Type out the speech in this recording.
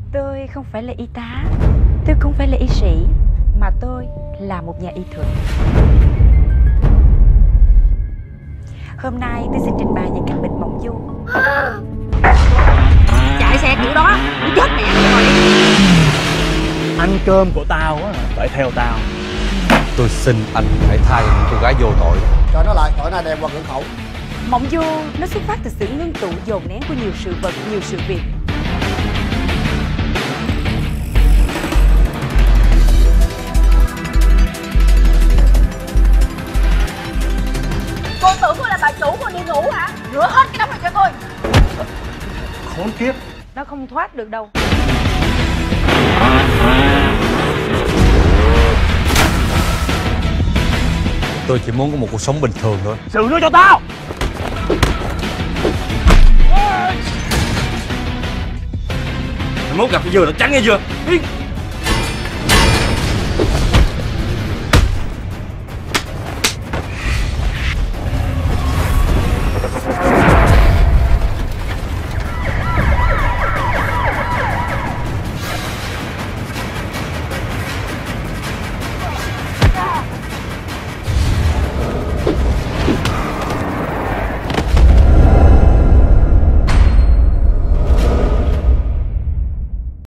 Tôi không phải là y tá, tôi không phải là y sĩ, mà tôi là một nhà y thuật. Hôm nay tôi xin trình bày về căn bệnh mộng du. Chạy xe kiểu đó nó chết mẹ rồi. Ăn cơm của tao á phải theo tao. Tôi xin anh hãy tha cho những cô gái vô tội. Cho nó lại, tội này đem qua cửa khẩu. Mộng du nó xuất phát từ sự ngưng tụ dồn nén của nhiều sự vật, nhiều sự việc. Cô tưởng cô là bà chủ, cô đi ngủ hả? Rửa hết cái đống này cho tôi. Khốn kiếp. Nó không thoát được đâu. Tôi chỉ muốn có một cuộc sống bình thường thôi. Xử nó cho tao. Mày muốn gặp cái dừa nó trắng nghe chưa? Đi.